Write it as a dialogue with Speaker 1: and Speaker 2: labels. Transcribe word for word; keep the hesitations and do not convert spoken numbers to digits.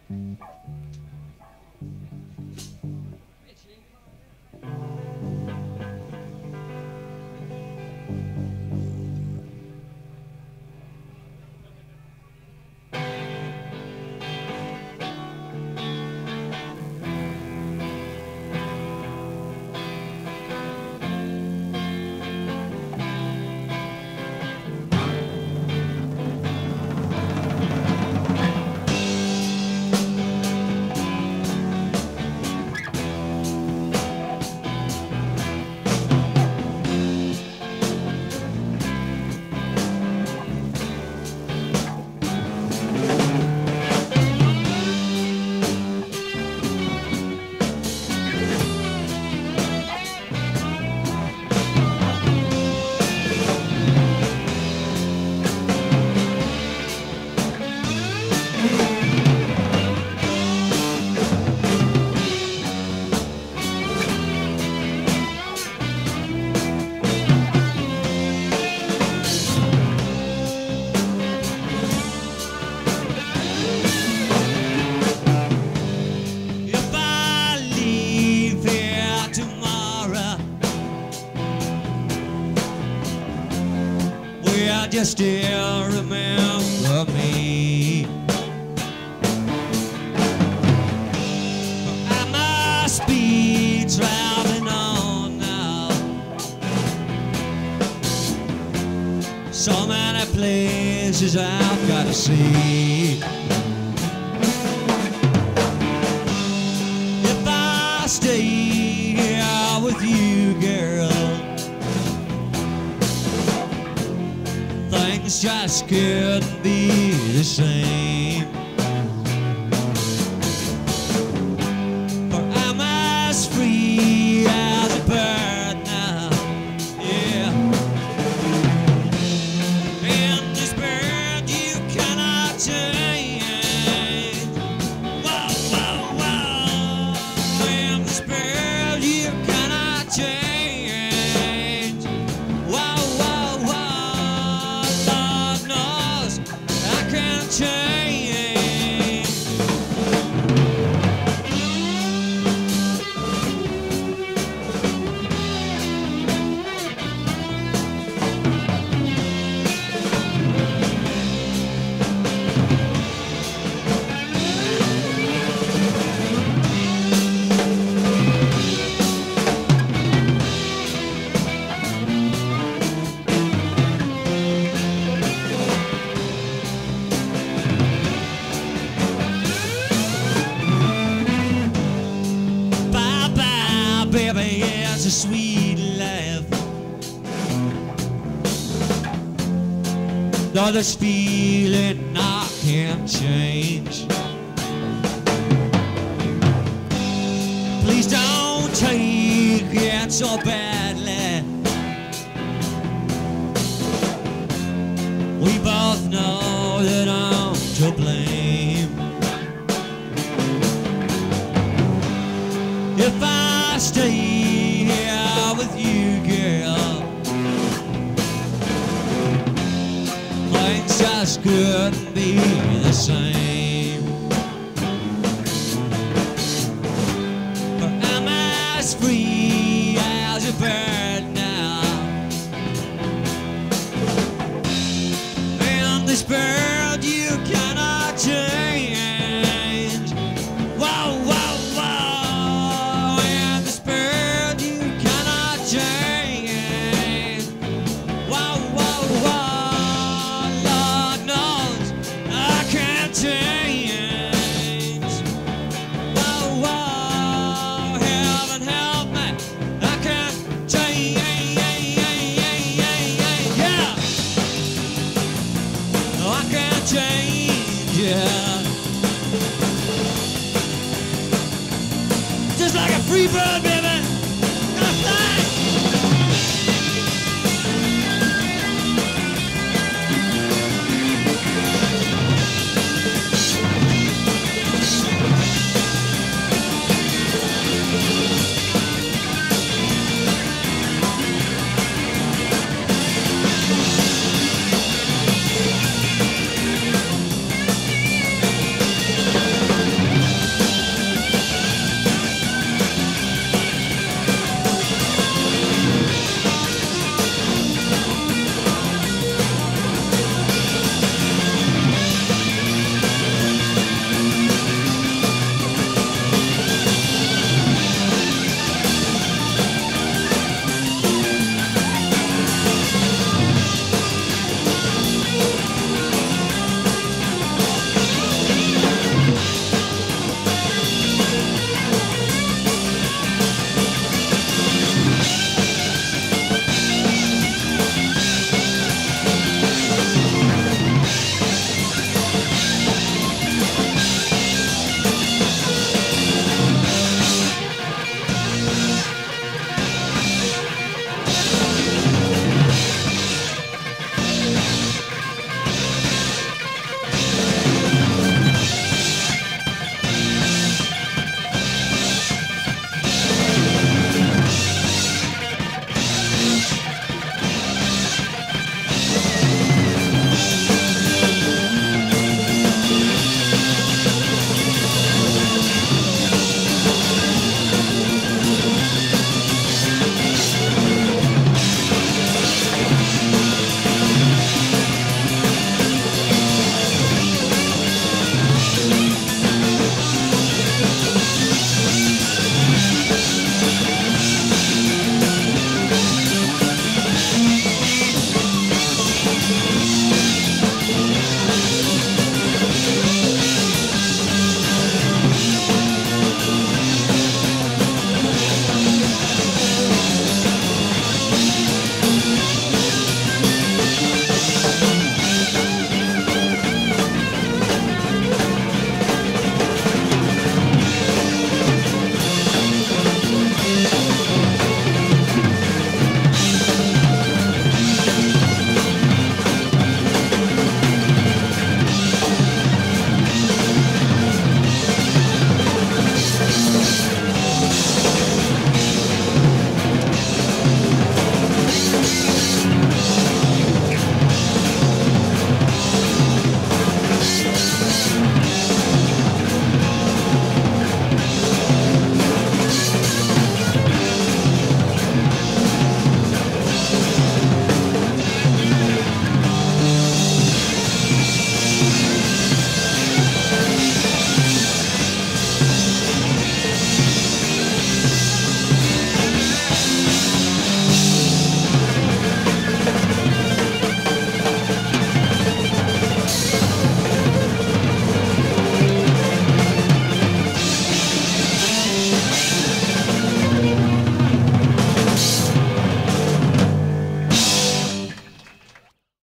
Speaker 1: You still remember me. I must be traveling on now. So many places I've got to see. If I stay here with you, girl, things just couldn't be the same. For I'm as free as a bird now, yeah. And this bird you cannot change. Whoa, whoa, whoa. And this bird you cannot change. Whoa, whoa, whoa. Change. Baby, it's a sweet life. Though this feeling I can't change. Please don't take it so badly. We both know that I'm to blame. If I stay here with you, girl, things just couldn't be the same. For I'm as free as a bird now, and this bird you cannot change. Whoa, whoa, whoa, and this bird you cannot change. Whoa, whoa, whoa, Lord knows I can't change. Whoa, whoa, heaven help me, I can't change. Yeah, no, I can't change. Yeah, just like a free bird, baby.